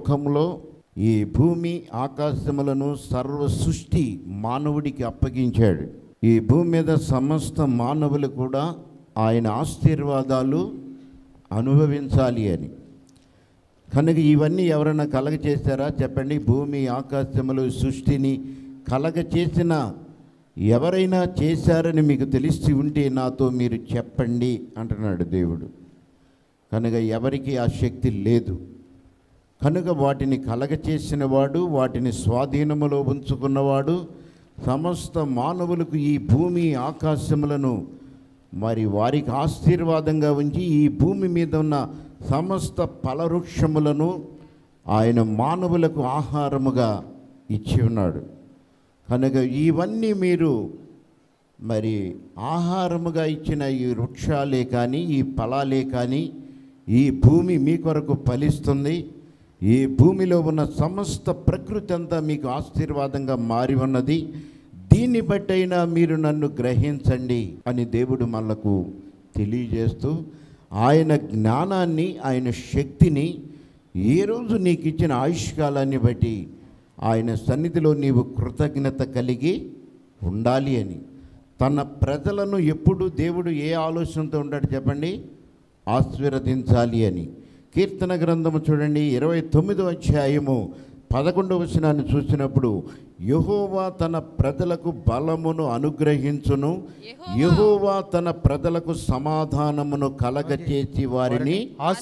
లోకంలో ఈ భూమి ఆకాశములను సర్వ సృష్టి మానవుడికి అప్పగించాడు. ఈ భూమి మీద సమస్త మానవులు కూడా ఆయన ఆశీర్వాదాలు అనుభవించాలి అని. కనుక ఇవన్నీ ఎవరైనా కలగ చేశారా చెప్పండి? భూమి ఆకాశములు సృష్టిని కలగ చేసిన ఎవరైనా చేశారని మీకు తెలిసి ఉంటే నాతో మీరు చెప్పండి అంటున్నాడు దేవుడు. కనుక ఎవరికి ఆ శక్తి లేదు. కనుక వాటిని కలగచేసిన వాడు, వాటిని స్వాధీనములో ఉంచుకున్నవాడు, సమస్త మానవులకు ఈ భూమి ఆకాశములను మరి వారికి ఆశీర్వాదంగా ఉంచి ఈ భూమి మీద ఉన్న సమస్త ఫలవృక్షములను ఆయన మానవులకు ఆహారముగా ఇచ్చి ఉన్నాడు. కనుక ఇవన్నీ మీరు మరి ఆహారముగా ఇచ్చిన ఈ వృక్షాలే కానీ, ఈ ఫలాలే కానీ, ఈ భూమి మీ కొరకు ఫలిస్తుంది. ఈ భూమిలో ఉన్న సమస్త ప్రకృతి అంతా మీకు ఆశీర్వాదంగా మారి ఉన్నది. దీన్ని బట్టైనా మీరు నన్ను గ్రహించండి అని దేవుడు మనకు తెలియజేస్తూ ఆయన జ్ఞానాన్ని, ఆయన శక్తిని, ఏ రోజు నీకు ఇచ్చిన ఆయుష్కాలాన్ని బట్టి ఆయన సన్నిధిలో నీవు కృతజ్ఞత కలిగి ఉండాలి అని. తన ప్రజలను ఎప్పుడు దేవుడు ఏ ఆలోచనతో ఉంటాడు చెప్పండి? ఆశీర్వదించాలి అని. కీర్తన గ్రంథము చూడండి 29వ అధ్యాయము 11వ వచనాన్ని చూసినప్పుడు, యెహోవా తన ప్రజలకు బలమును అనుగ్రహించును, యెహోవా తన ప్రజలకు సమాధానమును కలగచేసి వారిని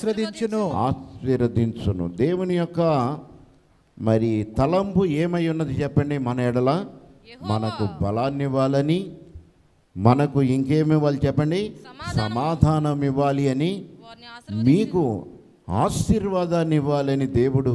ఆశీర్వదించును. దేవుని యొక్క మరి తలంపు ఏమై ఉన్నది చెప్పండి? మన ఎడల మనకు బలాన్ని ఇవ్వాలని, మనకు ఇంకేమి ఇవ్వాలి చెప్పండి? సమాధానం ఇవ్వాలి అని, మీకు ఆశీర్వాదాన్ని ఇవ్వాలని దేవుడు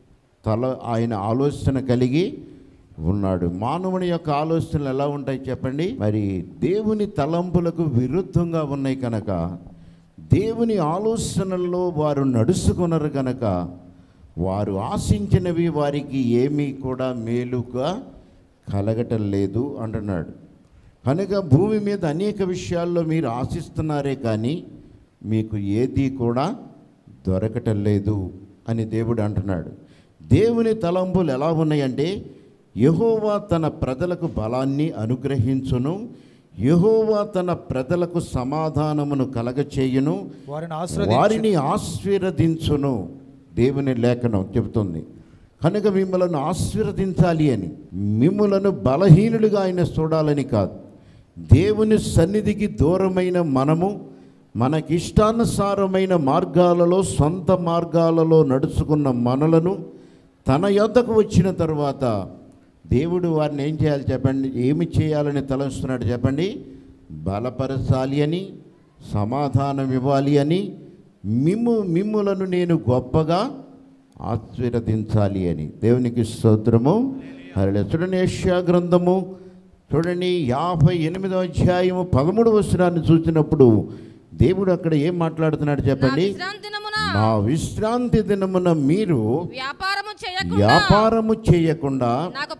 ఆయన ఆలోచన కలిగి ఉన్నాడు. మానవుని యొక్క ఆలోచనలు ఎలా ఉంటాయి చెప్పండి? మరి దేవుని తలంపులకు విరుద్ధంగా ఉన్నాయి కనుక, దేవుని ఆలోచనల్లో వారు నడుచుకున్నారు కనుక, వారు ఆశించినవి వారికి ఏమీ కూడా మేలుగా కలగటం లేదు అంటున్నాడు. కనుక భూమి మీద అనేక విషయాల్లో మీరు ఆశిస్తున్నారే కానీ మీకు ఏది కూడా దొరకటం లేదు అని దేవుడు అంటున్నాడు. దేవుని తలంపులు ఎలా ఉన్నాయంటే, యెహోవా తన ప్రజలకు బలాన్ని అనుగ్రహించును, యెహోవా తన ప్రజలకు సమాధానమును కలగచేయును, వారిని ఆశీర్వదించును. దేవుని లేఖనం చెబుతుంది. కనుక మిమ్మలను ఆశీర్వదించాలి అని, మిమ్మలను బలహీనులుగా ఆయన చూడాలని కాదు. దేవుని సన్నిధికి దూరమైన మనము మనకిష్టానుసారమైన మార్గాలలో, సొంత మార్గాలలో నడుచుకున్న మనలను తన యొద్దకు వచ్చిన తర్వాత దేవుడు వారిని ఏం చేయాలి చెప్పండి? ఏమి చేయాలని తలంచుతున్నాడు చెప్పండి? బలపరచాలి అని, సమాధానం ఇవ్వాలి అని, మిమ్ములను నేను గొప్పగా ఆశీర్వదించాలి అని. దేవునికి స్తోత్రము. హల్లెలూయా. చూడండి యెషయా గ్రంథము చూడండి 58వ అధ్యాయము 13వ వచనాన్ని చూసినప్పుడు దేవుడు అక్కడ ఏం మాట్లాడుతున్నాడు చెప్పండి? నా విశ్రాంతి దినమున మీరు వ్యాపారము చేయకుండా నాకు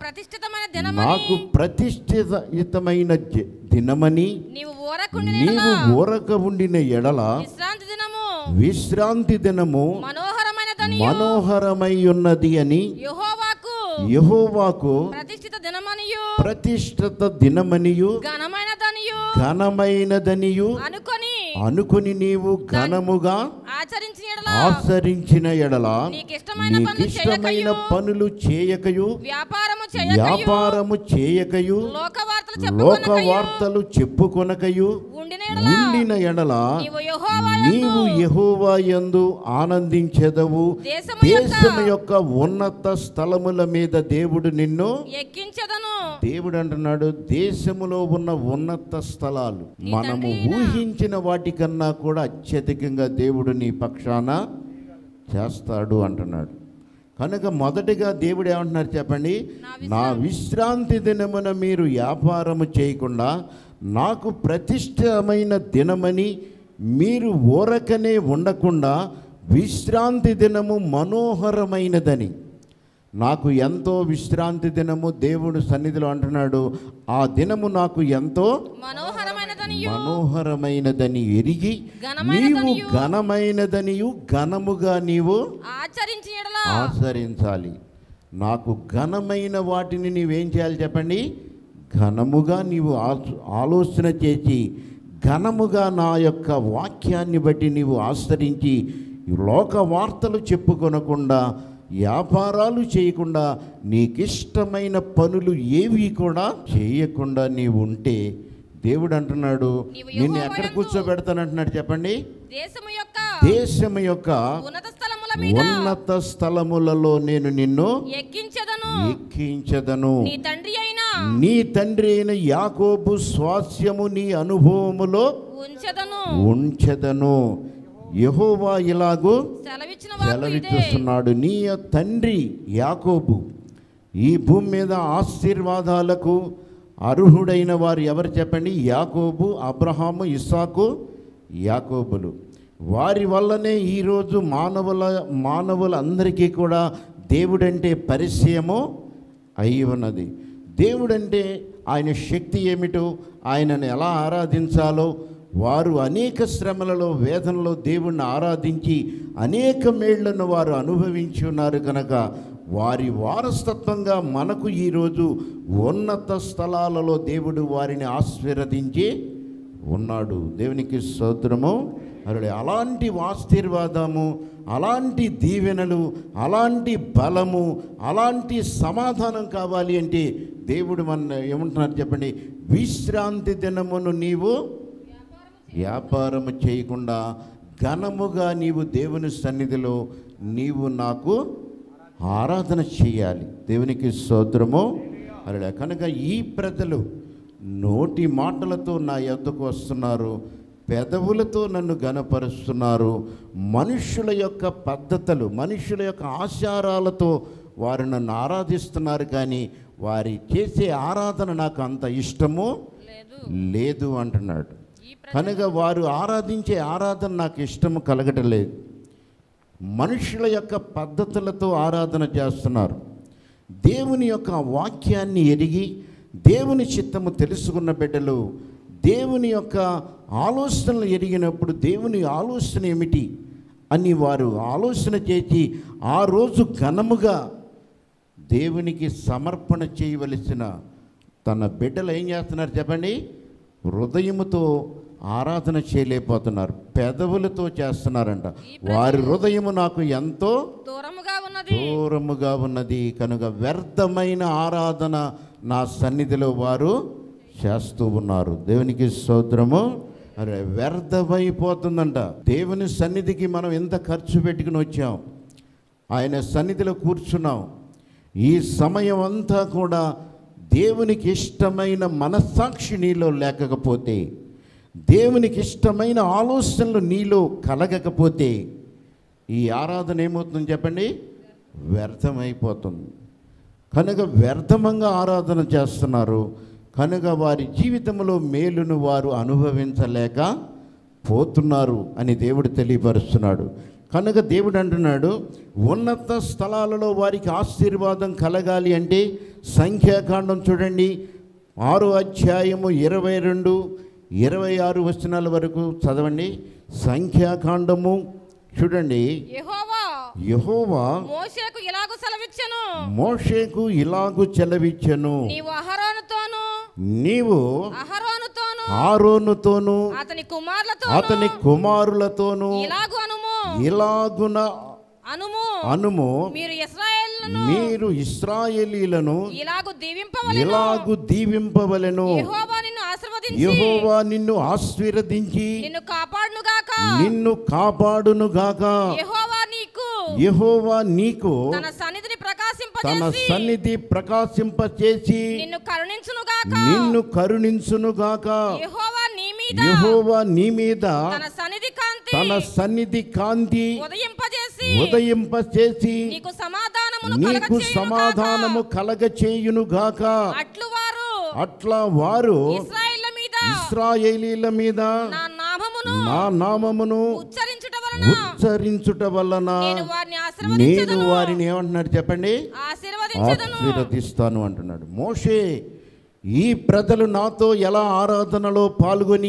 ప్రతిష్ఠితమైన దినమని నీవు ఊరక ఉండిన ఎడల విశ్రాంతి దినము మనోహరమై ఉన్నది అని యెహోవాకు ప్రతిష్ఠిత దినమనియు ఘనమైనదనియు అనుకొని నీవు ఘనముగా ఆచరించిన ఎడల నీకిష్టమైన పనులు చేయకయు వ్యాపారము చేయకయు లోక వార్తలు చెప్పుకొనకయు ఉండిన ఎడల నీవు యెహోవా యందు ఆనందించెదవు. దేశము యొక్క ఉన్నత స్థలముల మీద దేవుడు నిన్ను ఎక్కించెదను. దేవుడు అంటున్నాడు, దేశములో ఉన్న ఉన్నత స్థలాలు మనము ఊహించిన వాటికన్నా కూడా అత్యధికంగా దేవుడు నీ పక్షాన చేస్తాడు అంటున్నాడు. కనుక మొదటిగా దేవుడు ఏమంటున్నారు చెప్పండి? నా విశ్రాంతి దినమున మీరు వ్యాపారము చేయకుండా నాకు ప్రతిష్టమైన దినమని మీరు ఊరకనే ఉండకుండా విశ్రాంతి దినము మనోహరమైనదని. నాకు ఎంతో విశ్రాంతి దినము దేవుడు సన్నిధిలో అంటున్నాడు, ఆ దినము నాకు ఎంతో మనోహరమైనదని ఎరిగి నీవు ఘనమైనదనియు ఘనముగా నీవు ఆచరించాలి. నాకు ఘనమైన వాటిని నీవేం చేయాలి చెప్పండి? ఘనముగా నీవు ఆలోచన చేసి ఘనముగా నా యొక్క వాక్యాన్ని బట్టి నీవు ఆచరించి లోక వార్తలు చెప్పుకొనకుండా, వ్యాపారాలు చేయకుండా, నీకిష్టమైన పనులు ఏవి కూడా చేయకుండా నీవు ఉంటే దేవుడు అంటున్నాడు, నిన్ను ఎక్కడ కూర్చోబెడతానంటున్నాడు చెప్పండి? దేశము యొక్క ఉన్నత స్థలములలో నేను నిన్ను ఎక్కించదను. నీ తండ్రి అయిన యాకోబు స్వాస్యము నీ అనుభవములో ఉంచెదను. యెహోవా ఇలాగూ సెలవిస్తున్నాడు. నీ తండ్రి యాకోబు ఈ భూమి మీద ఆశీర్వాదాలకు అర్హుడైన వారు ఎవరు చెప్పండి? యాకోబు, అబ్రహాము, ఇస్సాకు, యాకోబులు. వారి వల్లనే ఈరోజు మానవులందరికీ కూడా దేవుడంటే పరిచయము అయి ఉన్నది. దేవుడంటే ఆయన శక్తి ఏమిటో, ఆయనను ఎలా ఆరాధించాలో వారు అనేక శ్రమలలో, వేదనలో దేవుణ్ణి ఆరాధించి అనేక మేళ్లను వారు అనుభవించి ఉన్నారు కనుక వారి వారసత్వంగా మనకు ఈరోజు ఉన్నత స్థలాలలో దేవుడు వారిని ఆశీర్వదించి ఉన్నాడు. దేవునికి స్తోత్రము. అలాంటి ఆశీర్వాదము, అలాంటి దీవెనలు, అలాంటి బలము, అలాంటి సమాధానం కావాలి అంటే దేవుడు మన ఏమంటున్నారు చెప్పండి? విశ్రాంతి దినమును నీవు వ్యాపారము చేయకుండా ఘనముగా నీవు దేవుని సన్నిధిలో నీవు నాకు ఆరాధన చేయాలి. దేవునికి స్తోత్రము. అలా కనుక ఈ ప్రజలు నోటి మాటలతో నా యొద్దకు వస్తున్నారు, పెదవులతో నన్ను ఘనపరుస్తున్నారు. మనుషుల యొక్క పద్ధతులు, మనుషుల యొక్క ఆచారాలతో వారు నన్ను ఆరాధిస్తున్నారు, కానీ వారి చేసే ఆరాధన నాకు అంత ఇష్టము లేదు అంటున్నాడు. కనుక వారు ఆరాధించే ఆరాధన నాకు ఇష్టము కలగటం లేదు. మనుషుల యొక్క పద్ధతులతో ఆరాధన చేస్తున్నారు. దేవుని యొక్క వాక్యాన్ని ఎరిగి దేవుని చిత్తము తెలుసుకున్న బిడ్డలు దేవుని యొక్క ఆలోచనలు ఎరిగినప్పుడు దేవుని ఆలోచన ఏమిటి అని వారు ఆలోచన చేసి ఆ రోజు ఘనముగా దేవునికి సమర్పణ చేయవలసిన తన బిడ్డలు ఏం చేస్తున్నారు చెప్పండి? హృదయముతో ఆరాధన చేయలేకపోతున్నారు, పెదవులతో చేస్తున్నారంట. వారి హృదయము నాకు ఎంతో దూరముగా ఉన్నది కనుక వ్యర్థమైన ఆరాధన నా సన్నిధిలో వారు చేస్తూ ఉన్నారు. దేవునికి స్తోత్రము. అరే వ్యర్థమైపోతుందంట. దేవుని సన్నిధికి మనం ఎంత ఖర్చు పెట్టుకుని వచ్చాం, ఆయన సన్నిధిలో కూర్చున్నాం. ఈ సమయం అంతా కూడా దేవునికి ఇష్టమైన మనస్సాక్షి నీలో లేకపోతే, దేవునికి ఇష్టమైన ఆలోచనలు నీలో కలగకపోతే ఈ ఆరాధన ఏమవుతుందని చెప్పండి? వ్యర్థమైపోతుంది. కనుక వ్యర్థంగా ఆరాధన చేస్తున్నారు కనుక వారి జీవితంలో మేలును వారు అనుభవించలేక పోతున్నారు అని దేవుడు తెలియపరుస్తున్నాడు. కనుక దేవుడు అంటున్నాడు, ఉన్నత స్థలాలలో వారికి ఆశీర్వాదం కలగాలి అంటే సంఖ్యాకాండం చూడండి, 6వ అధ్యాయము 22, 26 వచనాల వరకు చదవండి. సంఖ్యాకాండము చూడండి. యెహోవా మోషేకు ఇలాగు సెలవిచ్చెను, నీవు అహరోనుతోను అతని కుమారులతోను ఇలాగున అనుము, మీరు ఇశ్రాయేలీలను ఇలాగు దీవింపవలెను. యెహోవా నిన్ను ఆశీర్వదించి నిన్ను కాపాడునుగాక. యెహోవా నీకు తన సన్నిధి ప్రకాశింపచేసి నిన్ను కరుణించునుగాక. యెహోవా నీ మీద తన సన్నిధి కాంతి ఉదయింపచేసి నీకు సమాధానము కలగచేయునుగాక. అట్లా వారు ఇశ్రాయేలీల మీద నా నామమును ఉచ్చరించుట వలన నేను వారిని ఏమంటున్నాడు చెప్పండి? ఆశీర్వదిస్తాను అంటున్నాడు. మోషే, ఈ ప్రజలు నాతో ఎలా ఆరాధనలో పాల్గొని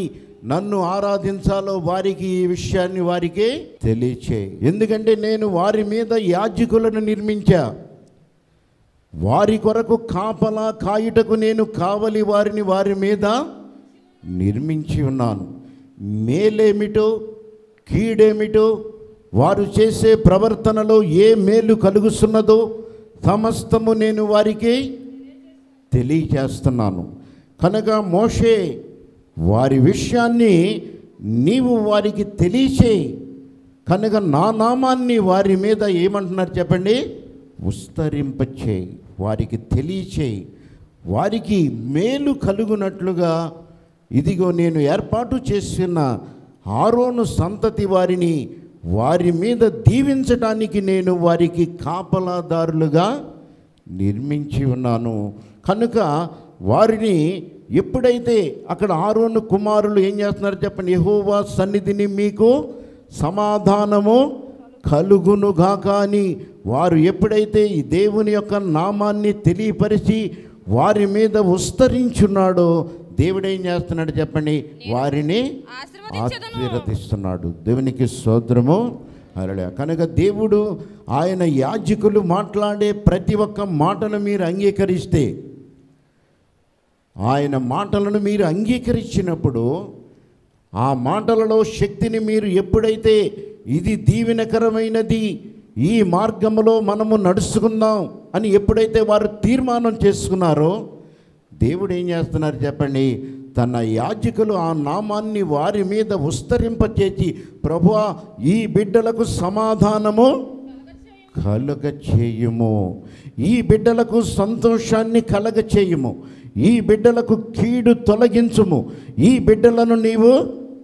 నన్ను ఆరాధించాలో వారికి ఈ విషయాన్ని వారికి తెలియచేయి. ఎందుకంటే నేను వారి మీద యాజకులను నిర్మించా, వారి కొరకు కాపలా కాయుటకు నేను కావలి వారిని వారి మీద నిర్మించి ఉన్నాను. మేలేమిటో కీడేమిటో వారు చేసే ప్రవర్తనలో ఏ మేలు కలుగుతున్నదో సమస్తము నేను వారికి తెలియజేస్తున్నాను. కనుక మోషే వారి విషయాన్ని నీవు వారికి తెలియచేయి. కనుక నా నామాన్ని వారి మీద ఏమంటున్నారు చెప్పండి, విస్తరింపచేయి, వారికి తెలియచేయి, వారికి మేలు కలుగునట్లుగా ఇదిగో నేను ఏర్పాటు చేసిన ఆరోను సంతతి వారిని వారి మీద దీవించడానికి నేను వారికి కాపలాదారులుగా నిర్మించి ఉన్నాను. కనుక వారిని ఎప్పుడైతే అక్కడ ఆరోను కుమారులు ఏం చేస్తున్నారు చెప్పండి, యెహోవా సన్నిధిని మీకు సమాధానము కలుగునుగాక అని వారు ఎప్పుడైతే ఈ దేవుని యొక్క నామాన్ని తెలియపరిచి వారి మీద విస్తరించున్నాడో దేవుడు ఏం చేస్తున్నాడు చెప్పండి, వారిని ఆశీర్వదిస్తున్నాడు. దేవునికి స్తోత్రము. హల్లెలూయా. కనుక దేవుడు ఆయన యాజకులు మాట్లాడే ప్రతి ఒక్క మాటను మీరు అంగీకరిస్తే, ఆయన మాటలను మీరు అంగీకరించినప్పుడు ఆ మాటలలో శక్తిని మీరు ఎప్పుడైతే ఇది దీవెనకరమైనది, ఈ మార్గంలో మనము నడుచుకుందాం అని ఎప్పుడైతే వారు తీర్మానం చేసుకున్నారో దేవుడు ఏం చేస్తున్నారు చెప్పండి, తన యాజకులు ఆ నామాన్ని వారి మీద విస్తరింపచేసి ప్రభువా ఈ బిడ్డలకు సమాధానము కలుగ చేయుము, ఈ బిడ్డలకు సంతోషాన్ని కలగ చేయుము, ఈ బిడ్డలకు కీడు తొలగించుము, ఈ బిడ్డలను నీవు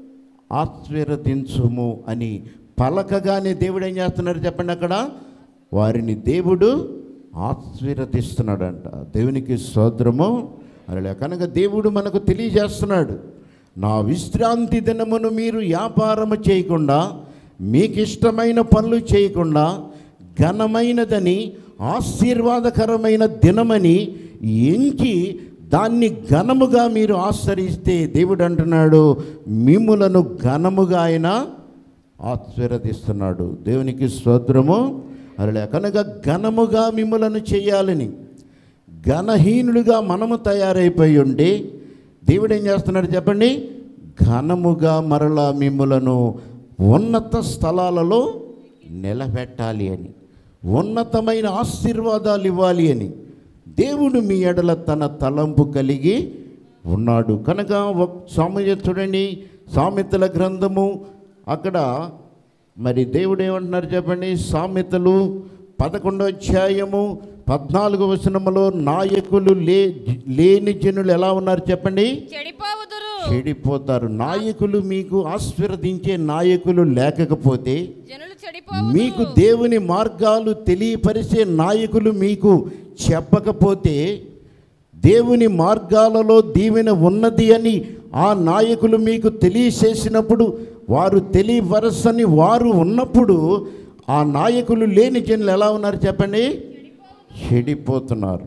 ఆశీర్వదించుము అని పలకగానే దేవుడు ఏం చేస్తున్నారు చెప్పండి, అక్కడ వారిని దేవుడు ఆశీర్వదిస్తున్నాడంట. దేవునికి స్తోత్రము. అలా కనుక దేవుడు మనకు తెలియజేస్తున్నాడు, నా విశ్రాంతి దినమును మీరు వ్యాపారము చేయకుండా, మీకు ఇష్టమైన పనులు చేయకుండా, ఘనమైనదని ఆశీర్వాదకరమైన దినమని ఎంచి దాన్ని ఘనముగా మీరు ఆచరిస్తే దేవుడు అంటున్నాడు మిమ్ములను ఘనముగా ఆయన ఆశీర్వదిస్తున్నాడు. దేవునికి స్తోత్రము. అలా కనుక ఘనముగా మిమ్ములను చేయాలని, ఘనహీనులుగా మనము తయారైపోయి ఉంటే దేవుడు ఏం చేస్తున్నాడు చెప్పండి, ఘనముగా మరలా మిమ్ములను ఉన్నత స్థలాలలో నిలబెట్టాలి అని, ఉన్నతమైన ఆశీర్వాదాలు ఇవ్వాలి అని దేవుడు మీ ఎడల తన తలంపు కలిగి ఉన్నాడు. కనుక చూడండి సామెతల గ్రంథము అక్కడ మరి దేవుడు ఏమంటున్నారు చెప్పండి, సామెతలు 11వ అధ్యాయము 14వ వచనములో నాయకులు లేని జనులు ఎలా ఉన్నారు చెప్పండి, చెడిపోతారు. నాయకులు మీకు ఆశీర్వదించే నాయకులు లేకపోతే, మీకు దేవుని మార్గాలు తెలియపరిచే నాయకులు మీకు చెప్పకపోతే, దేవుని మార్గాలలో దీవెన ఉన్నది అని ఆ నాయకులు మీకు తెలియచేసినప్పుడు, వారు తెలియపరచని వారు ఉన్నప్పుడు ఆ నాయకులు లేని జనులు ఎలా ఉన్నారు చెప్పండి, చెడిపోతున్నారు.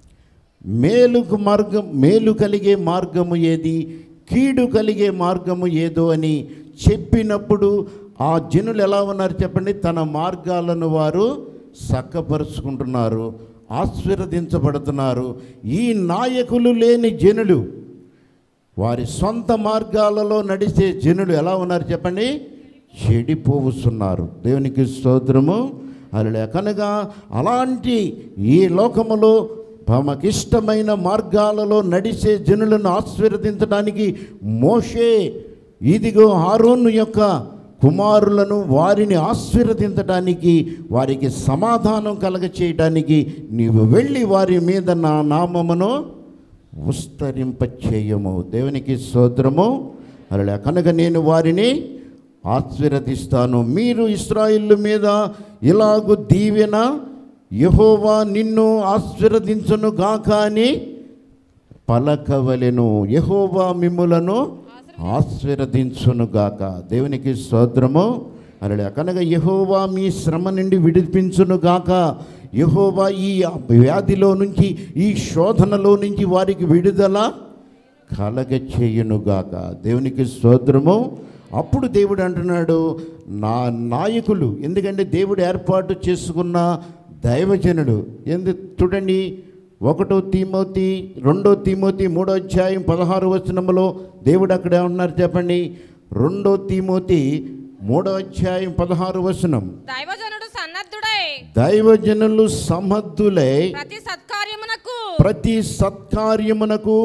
మేలు కలిగే మార్గము ఏది, కీడు కలిగే మార్గము ఏదో అని చెప్పినప్పుడు ఆ జనులు ఎలా ఉన్నారు చెప్పండి, తన మార్గాలను వారు చక్కపరుచుకుంటున్నారు, ఆశీర్వదించబడుతున్నారు. ఈ నాయకులు లేని జనులు, వారి సొంత మార్గాలలో నడిచే జనులు ఎలా ఉన్నారు చెప్పండి, చెడిపోతున్నారు. దేవునికి స్తోత్రము. హల్లెలూయా. కనుక అలాంటి ఈ లోకములో తమకిష్టమైన మార్గాలలో నడిచే జనులను ఆశీర్వదించడానికి మోషే ఇదిగో ఆరోను యొక్క కుమారులను వారిని ఆశీర్వదించడానికి, వారికి సమాధానం కలగ చేయడానికి నీవు వెళ్ళి వారి మీద నా నామమును విస్తరింపచేయము. దేవునికి స్తోత్రము. హల్లెలూయా. కనుక నేను వారిని ఆశీర్వదిస్తాను. మీరు ఇశ్రాయేలు మీద ఇలాగు దీవెన, యెహోవా నిన్ను ఆశీర్వదించును గాక అని పలకవలెను, యెహోవా మిమ్ములను ఆశీర్వదించును గాక. దేవునికి స్తోత్రము. హల్లెలూయా. కనుక యెహోవా మీ శ్రమ నుండి విడిపించును గాక, యెహోవా ఈ వ్యాధిలో నుంచి, ఈ శోధనలో నుంచి వారికి విడుదల కలగచేయునుగాక. దేవునికి స్తోత్రము. అప్పుడు దేవుడు అంటున్నాడు, నా నాయకులు, ఎందుకంటే దేవుడు ఏర్పాటు చేసుకున్న దైవజనుడు. చూడండి, 1 తిమోతి 2 తిమోతి 3వ అధ్యాయం 16వ వచనములో దేవుడు అక్కడ ఏమన్నారు చెప్పండి. 2 తిమోతి 3వ అధ్యాయం 16వ వచనం, దైవజనులు సమర్థులై ప్రతి సత్కార్యమునకు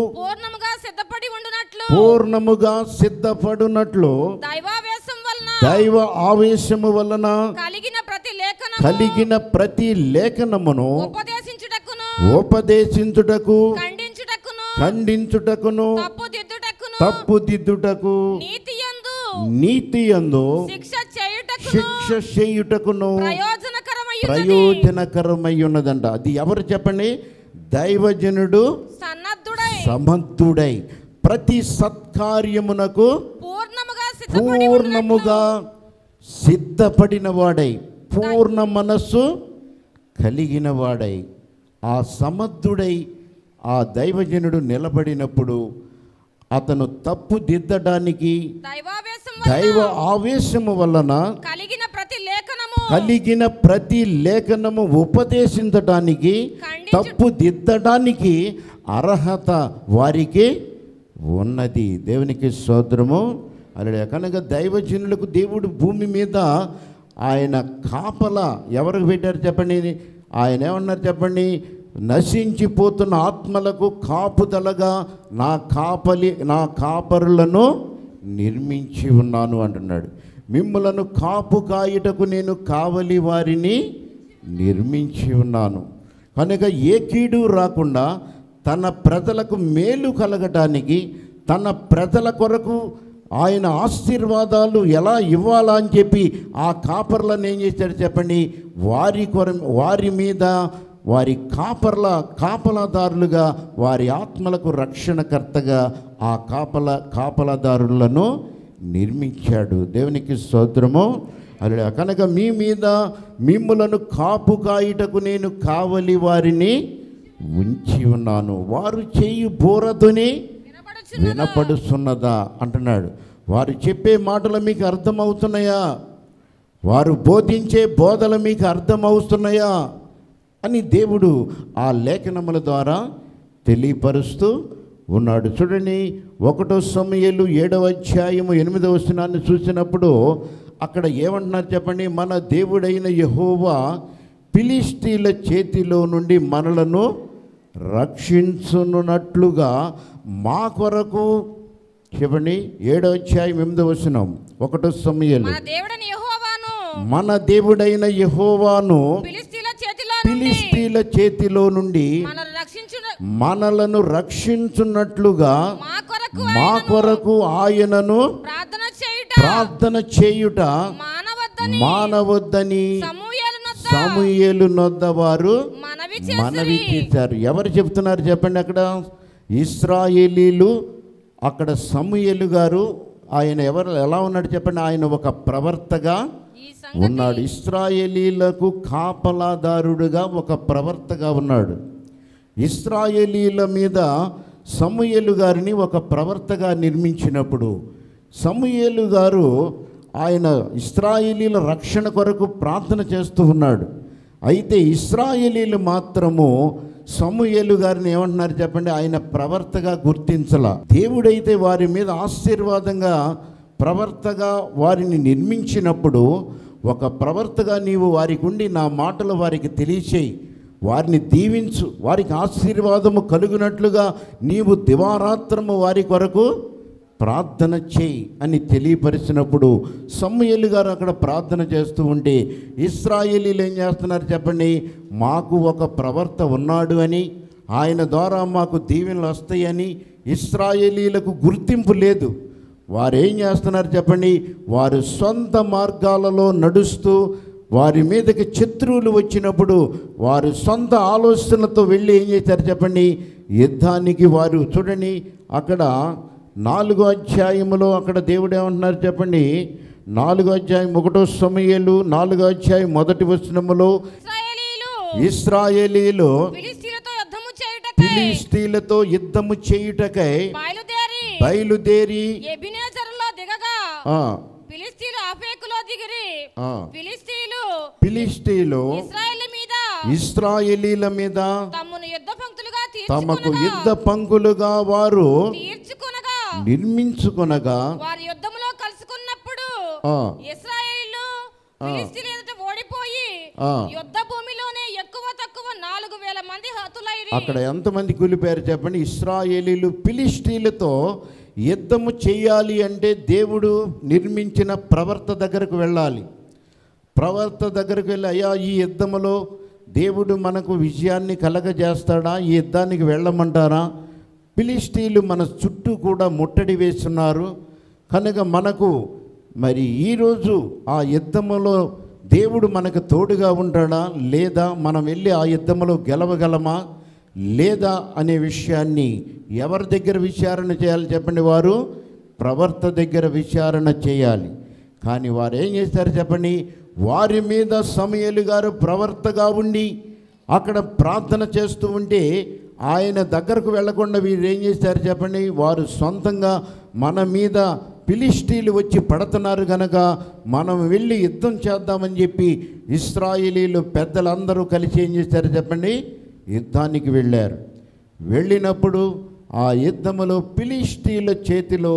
పూర్ణముగా సిద్ధపడునట్లు దైవ ఆవేశము వలన కలిగిన ప్రతి లేఖనమును ఉపదేశించుటకు ఖండించుటకును తప్పుదిద్దుటకు నీతియందు శిక్ష చేయుటకును ప్రయోజనకరమై ఉన్నదంట. అది ఎవరు చెప్పండి? దైవజనుడు సమర్థుడై ప్రతి సత్కార్యమునకు పూర్ణముగా సిద్ధపడిన వాడై, పూర్ణ మనస్సు కలిగిన వాడై, ఆ సమర్థుడై ఆ దైవజనుడు నిలబడినప్పుడు అతను తప్పు దిద్దడానికి దైవ ఆవేశము వలన కలిగిన ప్రతి లేఖనము ఉపదేశించడానికి, తప్పు దిద్దడానికి అర్హత వారికి ఉన్నది. దేవునికి స్తోత్రము. అలా కనుక దైవజనులకు దేవుడు భూమి మీద ఆయన కాపలా ఎవరికి పెట్టారు చెప్పండి? ఆయన ఏమన్నారు చెప్పండి? నశించిపోతున్న ఆత్మలకు కాపుదలగా నా కాపరులను నిర్మించి ఉన్నాను అంటున్నాడు. మిమ్ములను కాపు కాయుటకు నేను కావలి వారిని నిర్మించి ఉన్నాను. కనుక ఏ కీడు రాకుండా తన ప్రజలకు మేలు కలగటానికి, తన ప్రజల కొరకు ఆయన ఆశీర్వాదాలు ఎలా ఇవ్వాలా అని చెప్పి ఆ కాపర్లను ఏం చేశాడు చెప్పండి? వారి మీద వారి కాపలాదారులుగా, వారి ఆత్మలకు రక్షణకర్తగా ఆ కాపలాదారులను నిర్మించాడు. దేవునికి స్తోత్రము. అలా కనుక మీ మీద మిమ్ములను కాపు కాయుటకు నేను కావలి వారిని ఉంచి ఉన్నాను. వారు చేయు బోరతోనే వినపడుతున్నదా అంటున్నాడు. వారు చెప్పే మాటలు మీకు అర్థమవుతున్నాయా? వారు బోధించే బోధలు మీకు అర్థమవుతున్నాయా అని దేవుడు ఆ లేఖనముల ద్వారా తెలియపరుస్తూ ఉన్నాడు. చూడండి, 1 సమూయేలు 7వ అధ్యాయము 8వ వచనాన్ని చూసినప్పుడు అక్కడ ఏమంటున్నారు చెప్పండి? మన దేవుడైన యెహోవా ఫిలిష్తీయుల చేతిలో నుండి మనలను రక్షించునట్లుగా మా కొరకు చెప్పండి. 7వ అధ్యాయం 8వ వచనం 1 సమూయేలు, మన దేవుడైన యెహోవాను ఫిలిష్తీయుల చేతిలో నుండి మనలను రక్షించున్నట్లుగా మా కొరకు ఆయనను ప్రార్థన చేయుట మానవద్దని సమూయేలు నొద్ద వారు మనవి చేశారు. ఎవరు చెప్తున్నారు చెప్పండి? అక్కడ ఇశ్రాయేలీలు, అక్కడ సమూయేలు గారు. ఆయన ఎలా ఉన్నాడు చెప్పండి? ఆయన ఒక ప్రవర్తగా ఉన్నాడు. ఇశ్రాయేలీలకు కాపలాదారుడుగా ఒక ప్రవర్తగా ఉన్నాడు. ఇశ్రాయేలీల మీద సమూయేలు గారిని ఒక ప్రవర్తగా నిర్మించినప్పుడు సమూయేలు గారు ఆయన ఇశ్రాయేలీల రక్షణ కొరకు ప్రార్థన చేస్తూ ఉన్నాడు. అయితే ఇశ్రాయేలీలు మాత్రము సమూయేలు గారిని ఏమంటున్నారు చెప్పండి? ఆయన ప్రవర్తగా గుర్తించాల. దేవుడైతే వారి మీద ఆశీర్వాదంగా ప్రవర్తగా వారిని నిర్మించినప్పుడు ఒక ప్రవర్తగా నీవు వారికి ఉండి నా మాటలు వారికి తెలియచేయి, వారిని దీవించు, వారికి ఆశీర్వాదము కలుగునట్లుగా నీవు దివారాత్రము వారి కొరకు ప్రార్థన చేయి అని తెలియపరిచినప్పుడు సమూయేలు గారు అక్కడ ప్రార్థన చేస్తూ ఉంటే ఇశ్రాయేలీలు ఏం చేస్తున్నారు చెప్పండి? మాకు ఒక ప్రవర్త ఉన్నాడు అని, ఆయన ద్వారా మాకు దీవెనలు వస్తాయని ఇశ్రాయేలీలకు గుర్తింపు లేదు. వారు ఏం చేస్తున్నారు చెప్పండి? వారు సొంత మార్గాలలో నడుస్తూ వారి మీదకి శత్రువులు వచ్చినప్పుడు వారు సొంత ఆలోచనలతో వెళ్ళి ఏం చేశారు చెప్పండి? యుద్ధానికి వారు చూడండి, అక్కడ 4వ అధ్యాయములో అక్కడ దేవుడు ఏమంటున్నారు చెప్పండి? 4వ అధ్యాయం 1 సమూయేలు 4వ అధ్యాయం 1వ వచనములో ఇశ్రాయేలీలు ఫిలిష్తీయులతో యుద్ధము చేయుటకై బయలుదేరి ఎబెనేజరులో దిగగా ఫిలిష్తీయులు ఆఫెకులో దిగిరి. ఫిలిష్తీయులు ఇశ్రాయేలీల మీద తమకు యుద్ధ పంక్తులుగా వారు నిర్మించుకొనగా వారి యుద్ధములో కలుసుకున్నప్పుడు ఇశ్రాయేలీయులు ఫిలిష్తీయుల ఎదుట ఓడిపోయి యుద్ధ భూమిలోనే ఎక్కువ తక్కువ 4000 మంది హతులైరి. అక్కడ ఎంతమంది కూలిపోయారు చెప్పండి? ఇశ్రాయేలీలు ఫిలిష్తీయులతో యుద్ధము చేయాలి అంటే దేవుడు నిర్మించిన ప్రవర్త దగ్గరకు వెళ్ళాలి. ప్రవర్త దగ్గరకు వెళ్ళి, అయ్యా ఈ యుద్ధములో దేవుడు మనకు విజయాన్ని కలగజేస్తాడా, ఈ యుద్ధానికి వెళ్ళమంటారా? ఫిలిష్తీయులు మన చుట్టూ కూడా ముట్టడి వేస్తున్నారు కనుక మనకు మరి ఈరోజు ఆ యుద్ధములో దేవుడు మనకు తోడుగా ఉంటాడా, లేదా మనం వెళ్ళి ఆ యుద్ధములో గెలవగలమా లేదా అనే విషయాన్ని ఎవరి దగ్గర విచారణ చేయాలి చెప్పండి? వారు ప్రవర్త దగ్గర విచారణ చేయాలి. కానీ వారు ఏం చేస్తారు చెప్పండి? వారి మీద సమూయేలు గారు ప్రవర్తగా ఉండి అక్కడ ప్రార్థన చేస్తూ ఉంటే ఆయన దగ్గరకు వెళ్లకుండా వీరు ఏం చేస్తారు చెప్పండి? వారు సొంతంగా మన మీద ఫిలిష్తీయులు వచ్చి పడుతున్నారు కనుక మనం వెళ్ళి యుద్ధం చేద్దామని చెప్పి ఇశ్రాయేలీలు పెద్దలందరూ కలిసి ఏం చేశారు చెప్పండి? యుద్ధానికి వెళ్ళారు. వెళ్ళినప్పుడు ఆ యుద్ధములో ఫిలిష్తీయుల చేతిలో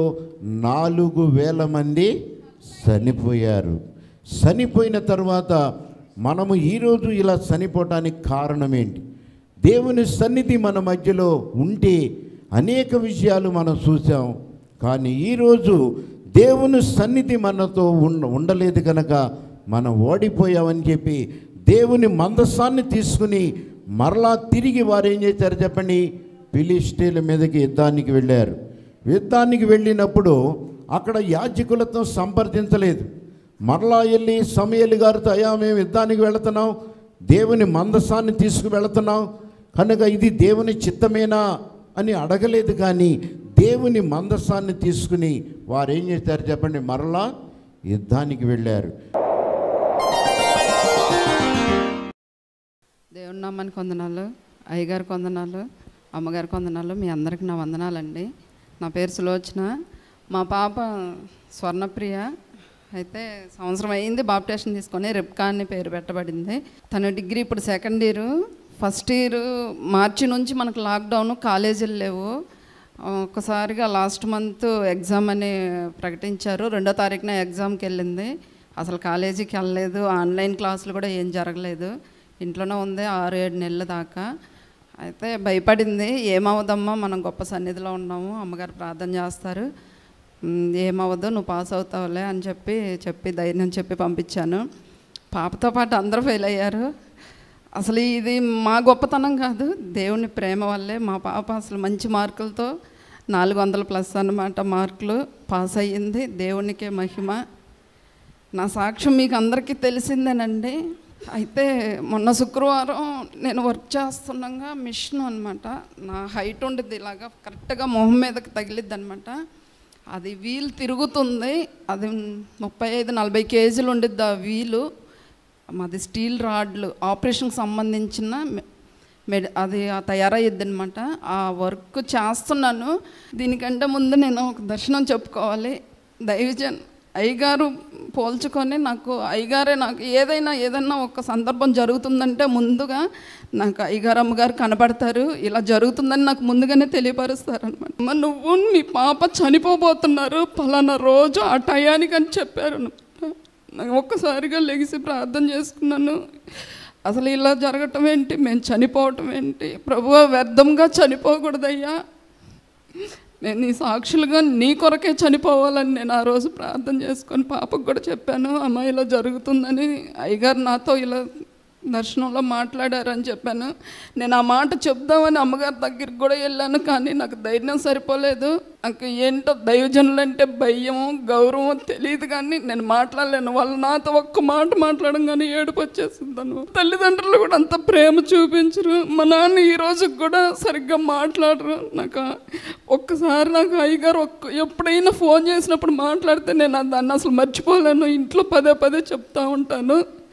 4000 మంది చనిపోయారు. చనిపోయిన తర్వాత మనము ఈరోజు ఇలా చనిపోవటానికి కారణం ఏంటి? దేవుని సన్నిధి మన మధ్యలో ఉంటే అనేక విషయాలు మనం చూసాం. కానీ ఈరోజు దేవుని సన్నిధి మనతో ఉండలేదు కనుక మనం ఓడిపోయామని చెప్పి దేవుని మందసాన్ని తీసుకుని మరలా తిరిగి వారు ఏం చేశారు చెప్పండి? ఫిలిష్తీయుల మీదకి యుద్ధానికి వెళ్ళారు. యుద్ధానికి వెళ్ళినప్పుడు అక్కడ యాజకులతో సంప్రదించలేదు. మరలా వెళ్ళి సమూయేలు గారితో, అయ్యా మేము యుద్ధానికి వెళుతున్నాం, దేవుని మందసాన్ని తీసుకువెళుతున్నాం కనుక ఇది దేవుని చిత్తమేనా అని అడగలేదు. కానీ దేవుని మందసాన్ని తీసుకుని వారు ఏం చేశారు చెప్పండి? మరలా యుద్ధానికి వెళ్ళారు. దేవుని నామానికి వందనాలు, అయ్యగారికి వందనాలు, అమ్మగారికి వందనాలు, మీ అందరికి నా వందనాలండి. నా పేరు సులోచన. మా పాప స్వర్ణప్రియ. అయితే సంవత్సరం అయింది బాప్టిజం తీసుకొని, రిబ్కా అని పేరు పెట్టబడింది. తన డిగ్రీ ఇప్పుడు second year. First year March నుంచి మనకు లాక్డౌన్, కాలేజీలు లేవు. ఒక్కసారిగా లాస్ట్ మంత్ ఎగ్జామ్ అని ప్రకటించారు. 2వ తారీఖున ఎగ్జామ్కి వెళ్ళింది. అసలు కాలేజీకి వెళ్ళలేదు, ఆన్లైన్ క్లాసులు కూడా ఏం జరగలేదు, ఇంట్లోనే ఉంది 6-7 నెలల దాకా. అయితే భయపడింది, ఏమవుదమ్మా మనం గొప్ప సన్నిధిలో ఉన్నాము, అమ్మగారు ప్రార్థన చేస్తారు, ఏమవ్వదు నువ్వు పాస్ అవుతావులే అని చెప్పి ధైర్యం చెప్పి పంపించాను. పాపతో పాటు అందరూ ఫెయిల్ అయ్యారు. అసలు ఇది మా గొప్పతనం కాదు, దేవుని ప్రేమ వల్లే మా పాప అసలు మంచి మార్కులతో 400+ అన్నమాట మార్కులు పాస్ అయ్యింది. దేవునికే మహిమ. నా సాక్ష్యం మీకు అందరికీ తెలిసిందేనండి. అయితే మొన్న శుక్రవారం నేను వర్క్ చేస్తుండగా మిషన్ అనమాట, నా హైట్ ఉండేది ఇలాగా కరెక్ట్గా మొహం మీదకి తగిలిద్ది అనమాట. అది వీల్ తిరుగుతుంది, అది 35-40 కేజీలు ఉండిద్ది ఆ వీలు. మాది స్టీల్ రాడ్లు, ఆపరేషన్కి సంబంధించిన అది తయారయ్యిద్ది అనమాట. ఆ వర్క్ చేస్తున్నాను. దీనికంటే ముందు నేను ఒక దర్శనం చెప్పుకోవాలి. దైవజన్ అయ్యగారు పోల్చుకొని నాకు అయ్యగారే, నాకు ఏదైనా ఒక సందర్భం జరుగుతుందంటే ముందుగా నాకు అయ్యగారు అమ్మగారు కనబడతారు. ఇలా జరుగుతుందని నాకు ముందుగానే తెలియపరుస్తారు అనమాట. నువ్వు మీ పాప చనిపోబోతున్నారు పలానా రోజు ఆ టయానికి అని చెప్పారు. నాకు ఒక్కసారిగా లెగిసి ప్రార్థన చేసుకున్నాను. అసలు ఇలా జరగటం ఏంటి, మేము చనిపోవటం ఏంటి, ప్రభువా వ్యర్థంగా చనిపోకూడదయ్యా, నేను నీ సాక్షులుగా నీ కొరకే చనిపోవాలని నేను ఆ రోజు ప్రార్థన చేసుకొని పాపకు కూడా చెప్పాను. అమ్మ ఇలా జరుగుతుందని అయ్యగారు నాతో ఇలా దర్శనంలో మాట్లాడారని చెప్పాను. నేను ఆ మాట చెప్దామని అమ్మగారి దగ్గరికి కూడా వెళ్ళాను, కానీ నాకు ధైర్యం సరిపోలేదు. నాకు ఏంటో దైవజనులంటే భయమో గౌరవం తెలియదు, కానీ నేను మాట్లాడలేను. వాళ్ళు నాతో ఒక్క మాట మాట్లాడడం కానీ ఏడుపు వచ్చేసిందను. తల్లిదండ్రులు కూడా అంత ప్రేమ చూపించరు. మా నాన్న ఈ రోజుకి కూడా సరిగ్గా మాట్లాడరు. నాకు ఒక్కసారి నాకు అయ్యగారు ఎప్పుడైనా ఫోన్ చేసినప్పుడు మాట్లాడితే నేను దాన్ని అసలు మర్చిపోలేను. ఇంట్లో పదే చెప్తూ ఉంటాను.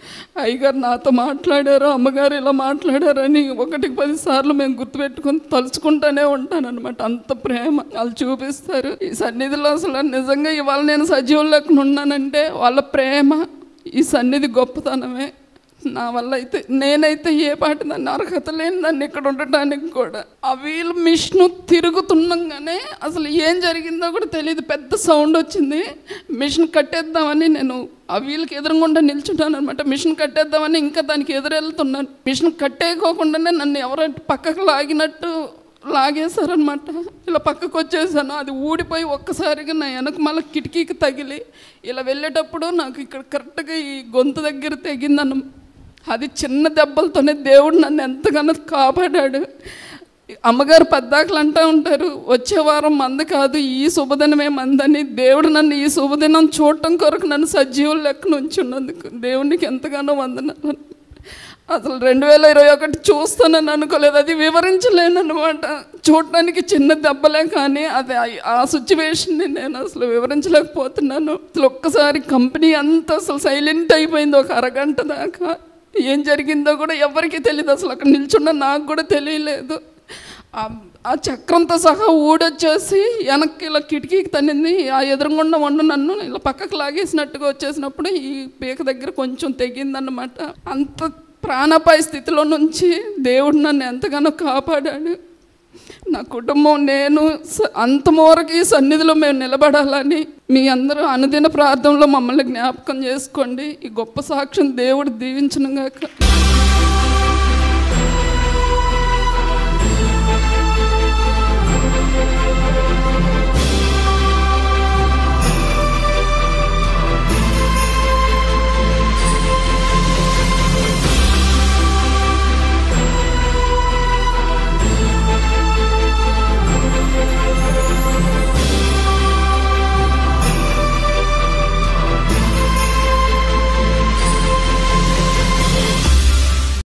అయ్యగారు నాతో మాట్లాడారు, అమ్మగారు ఇలా మాట్లాడారని 1-10 సార్లు మేము గుర్తుపెట్టుకుని తలుచుకుంటూనే ఉంటానన్నమాట. అంత ప్రేమ వాళ్ళు చూపిస్తారు ఈ సన్నిధిలో. అసలు నిజంగా ఇవాళ నేను సజీవులు లెక్కన ఉన్నానంటే వాళ్ళ ప్రేమ, ఈ సన్నిధి గొప్పతనమే. నా వల్ల అయితే నేనైతే ఏ పాటి దాన్ని అర్హత లేని దాన్ని ఇక్కడ ఉండటానికి కూడా. ఆ వీల్ మిషన్ తిరుగుతుండగానే అసలు ఏం జరిగిందో కూడా తెలియదు. పెద్ద సౌండ్ వచ్చింది. మిషన్ కట్టేద్దామని నేను ఆ వీల్కి ఎదురుగుండా నిల్చుంటాను అనమాట. మిషన్ కట్టేద్దామని ఇంకా దానికి ఎదురెళ్తున్నాను. మిషన్ కట్టేయకోకుండానే నన్ను ఎవరో పక్కకు లాగేశారనమాట. ఇలా పక్కకు వచ్చేసాను. అది ఊడిపోయి ఒక్కసారిగా నా వెనక మళ్ళీ కిటికీకి తగిలి ఇలా వెళ్ళేటప్పుడు నాకు ఇక్కడ కరెక్ట్గా ఈ గొంతు దగ్గర తెగిందన్న. అది చిన్న దెబ్బలతోనే దేవుడు నన్ను ఎంతగానో కాపాడాడు. అమ్మగారు పద్దాకలు అంటూ ఉంటారు, వచ్చే వారం మంద కాదు ఈ శుభదినమే మందని. దేవుడు నన్ను ఈ శుభదినం చూడటం కొరకు నన్ను సజీవులు లెక్కన ఉంచున్నందుకు దేవునికి ఎంతగానో వందనాలు. అసలు 2021 చూస్తానని అనుకోలేదు. అది వివరించలేను అనమాట. చూడటానికి చిన్న దెబ్బలే కానీ అది ఆ సిచ్యువేషన్ని నేను అసలు వివరించలేకపోతున్నాను. అసలు ఒక్కసారి కంపెనీ అంతా అసలు సైలెంట్ అయిపోయింది 1 అరగంట దాకా. ఏం జరిగిందో కూడా ఎవరికీ తెలియదు. అసలు అక్కడ నిల్చున్న నాకు కూడా తెలియలేదు. ఆ చక్రంతో సహా ఊడొచ్చేసి వెనక్కి ఇలా కిటికీకి తన్నింది. ఆ ఎదురుగుండా నన్ను ఇలా పక్కకు లాగేసినట్టుగా వచ్చేసినప్పుడు ఈ పీక దగ్గర కొంచెం తెగిందన్నమాట. అంత ప్రాణాపాయ స్థితిలో నుంచి దేవుడు నన్ను ఎంతగానో కాపాడాడు. నా కుటుంబం నేను అంతమూరకు ఈ సన్నిధిలో మేము నిలబడాలని మీ అందరూ అనుదిన ప్రార్థనలో మమ్మల్ని జ్ఞాపకం చేసుకోండి. ఈ గొప్ప సాక్ష్యం దేవుడు దీవించును గాక.